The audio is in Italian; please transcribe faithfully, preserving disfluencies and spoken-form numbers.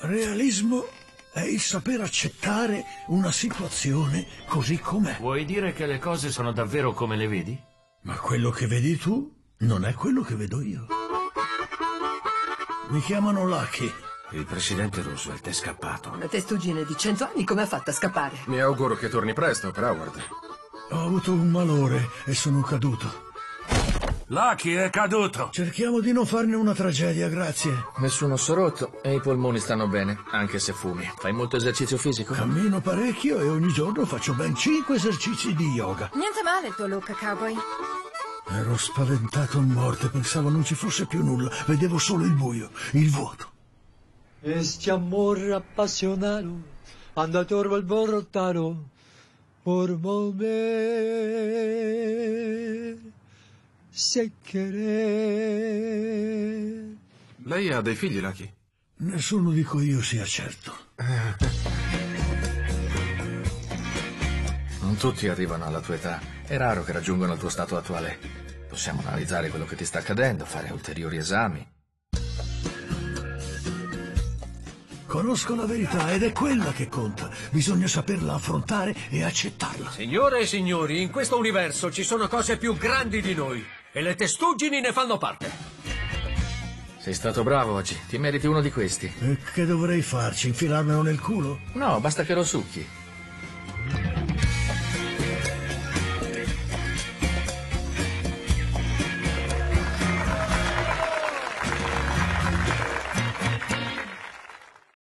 Realismo è il saper accettare una situazione così com'è. Vuoi dire che le cose sono davvero come le vedi? Ma quello che vedi tu non è quello che vedo io. Mi chiamano Lucky. Il presidente Roosevelt è scappato. Una testuggine di cento anni come ha fatto a scappare? Mi auguro che torni presto, per Howard. Ho avuto un malore e sono caduto. Lucky è caduto! Cerchiamo di non farne una tragedia, grazie. Nessun osso rotto e i polmoni stanno bene, anche se fumi. Fai molto esercizio fisico? Cammino parecchio e ogni giorno faccio ben cinque esercizi di yoga. Niente male il tuo look, cowboy. Ero spaventato a morte, pensavo non ci fosse più nulla. Vedevo solo il buio, il vuoto. Este amor apasionado anda torvo alborotado por volver se querer. Lei ha dei figli, Lucky? Nessuno dico io sia certo. Non tutti arrivano alla tua età. È raro che raggiungano il tuo stato attuale. Possiamo analizzare quello che ti sta accadendo, fare ulteriori esami. Conosco la verità ed è quella che conta. Bisogna saperla affrontare e accettarla. Signore e signori, in questo universo ci sono cose più grandi di noi e le testuggini ne fanno parte. Sei stato bravo oggi, ti meriti uno di questi. E che dovrei farci? Infilarmelo nel culo? No, basta che lo succhi.